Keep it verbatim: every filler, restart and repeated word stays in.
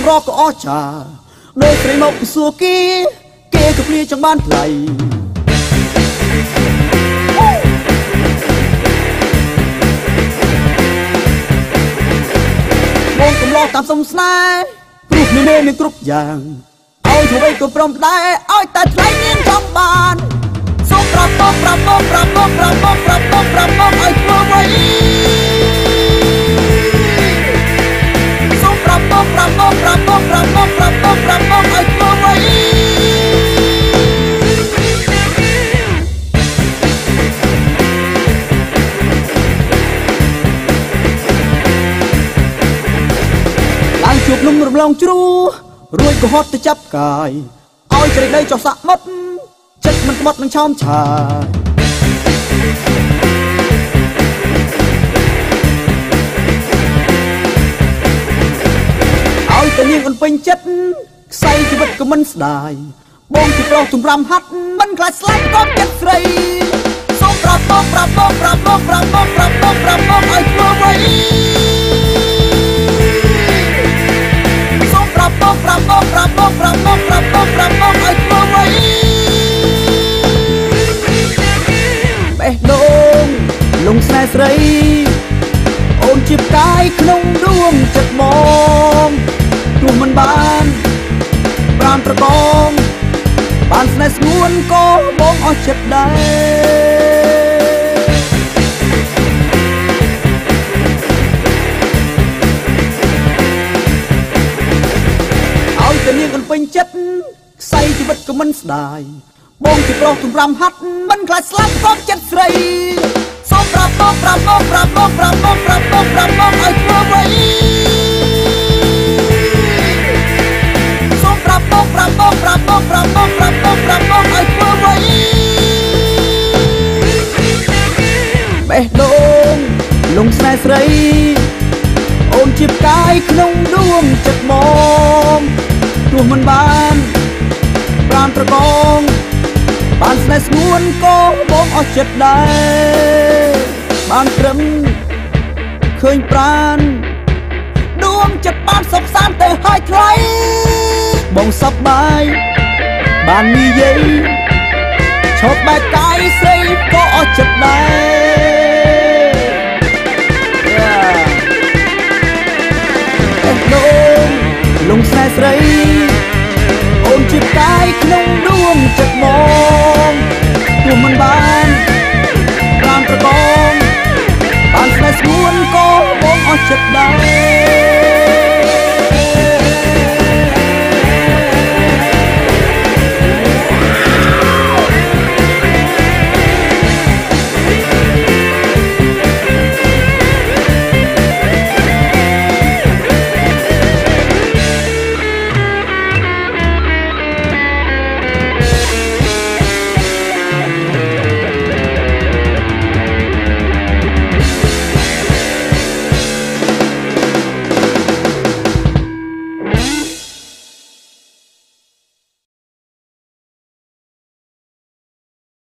រកក៏អស្ចារ្យដោយស្រីមកពីសួរគេគេក៏ព្រាចង់បានថ្លៃបងកំឡោះតាមសុំស្នេហ៍ព្រោះមានមានគ្រប់យ៉ាងឲ្យធ្វើអីក៏ព្រមដែរឲ្យតែថ្លៃមានចង់បានសូមប្រាប់បងប្រាប់បងប្រាប់បងប្រាប់បងប្រាប់បងប្រាប់បងឲ្យធ្វើអ្វីសូមប្រាប់បងប្រាប់បងប្រាប់បងប្រាប់បងប្រាប់បងប្រាប់បងឲ្យធ្វើអ្វីឡើងជួបនំរំលងជ្រូរួចក៏ហត់ទៅចាប់កាយឲ្យជ្រែកដីចុះសាក់មុតចិត្តមិនក្បត់នឹងឆោមឆាឲ្យតែនាងអនពេញចិត្តខ្សែជីវិតក៏មិនស្ដាយបងជាប្រុសទំរាំហាត់មិនខ្លាចស្លាប់ក៏ចិត្តស្រីសូមប្រាប់បងប្រាប់បងប្រាប់បងប្រាប់បងប្រាប់បងប្រាប់បងឲ្យធ្វើអ្វីសូមប្រាប់បងប្រាប់បងប្រាប់បងប្រាប់បងប្រាប់បងប្រាប់បងឲ្យធ្វើអ្វីបេះដូងលងស្នេហ៍ស្រីអូនជាផ្កាយក្នុងដួងចិត្តមកទោះមិនបានប្រានប្រកងបានស្នេហ៍ស្ងួនក៏បងអស់ចិត្តដែរឲ្យតែនាងអនពេញចិត្តខ្សែជីវិតក៏មិនស្ដាយបងជាប្រុសទំរាំហាត់មិនខ្លាចស្លាប់ក៏ចិត្តស្រីសូមប្រាប់បងប្រាប់បងប្រាប់បងប្រាប់បងប្រាប់បងប្រាប់បងឲ្យធ្វើអ្វីសូមប្រាប់បងប្រាប់បងប្រាប់បងប្រាប់បងប្រាប់បងប្រាប់បងឲ្យធ្វើអ្វីបេះដូងលងស្នេហ៍ស្រីអូនជាផ្កាយក្នុងដួងចិត្តមកទោះមិនបានប្រានប្រកងបានស្នេហ៍ស្ងួនក៏បងអស់ចិត្តដែរបានត្រឹមឃើញប្រានដួងចិត្តបានសុខសាន្តទៅហើយថ្លៃបងសប្បាយបាននិយាយឈប់បែកកាយស្រីក៏អស់ចិត្តដែរបេះដូងលងស្នេហ៍ស្រី